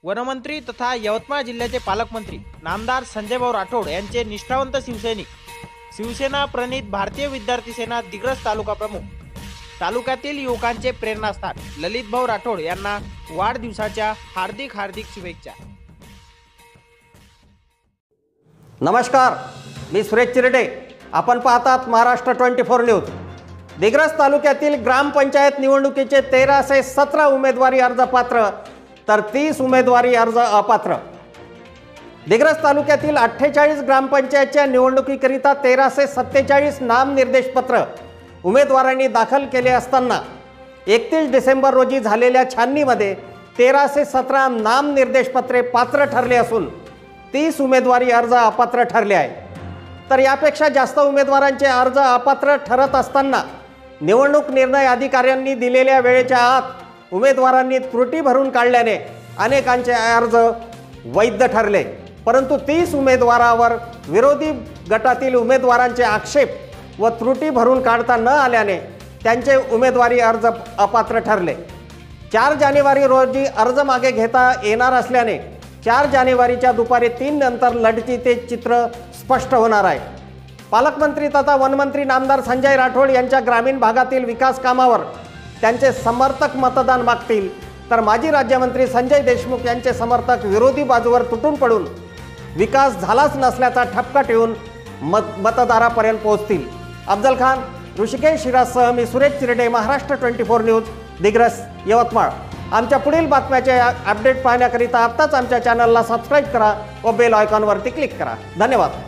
वनमंत्री तथा यवतमाळ जिल्ह्याचे पालकमंत्री नामदार संजयभाऊ राठोड यांचे निष्ठावंत शिवसैनिक, शिवसेना प्रणित भारतीय विद्यार्थी सेना दिग्रस तालुका प्रमुख, तालुक्यातील युवकांचे प्रेरणास्थान ललितभाऊ राठोड यांना वाढदिवसाच्या हार्दिक शुभेच्छा। नमस्कार, मी सुरेश चिरडे। आपण पाहतात महाराष्ट्र 24 न्यूज। दिग्रस तालुक्यातील ग्रामपंचायत निवडणुकीचे 1317 उमेदवारी अर्ज पात्र तर 30 उमेदवारी अर्ज अपात्र। दिग्रस तालुक्यातील 48 ग्रामपंचायतच्या निवडणुकीकरिता 1347 नामनिर्देशपत्र उमेदवारांनी दाखल केले असताना 31 डिसेंबर रोजी झालेल्या छाननीमध्ये 1317 नामनिर्देशपत्रे पात्र ठरले असून 30 उमेदवारी अर्ज अपात्र ठरले आहे। तर यापेक्षा जास्त उमेदवारांचे अर्ज अपात्र ठरत असताना निवडणूक निर्णय अधिकाऱ्यांनी दिलेल्या वेळेच्या आत उमेदवारांनी त्रुटी भरून काढल्याने अनेकांचे अर्ज वैध ठरले। परंतु 30 उमेदवारावर विरोधी गटातील उमेदवारांचे आक्षेप व त्रुटी भरून काढता न आल्याने त्यांचे उमेदवारी अर्ज अपात्र ठरले। 4 जानेवारी रोजी अर्ज मागे घेता येणार असल्याने 4 जानेवारीच्या दुपारी 3 नंतर लढतीचे चित्र स्पष्ट होणार आहे। पालकमंत्री तथा वनमंत्री नामदार संजय राठोड यांच्या ग्रामीण भागातील विकास कामावर त्यांचे समर्थक मतदान मागतील, तर माजी राज्यमंत्री संजय देशमुख यांचे समर्थक विरोधी बाजूवर तुटून पडून विकास झालाच नसल्याचा ठपका ठेवून मतदारापर्यंत पोहोचतील। अफजल खान, ऋषिकेश शिराजसह मी सुरेश चिरडे, महाराष्ट्र 24 न्यूज, दिग्रस, यवतमाळ। आमच्या पुढील बातम्याचे अपडेट पाहण्याकरिता आत्ताच आमच्या चॅनलला सबस्क्राईब करा व बेल आयकॉनवरती क्लिक करा। धन्यवाद।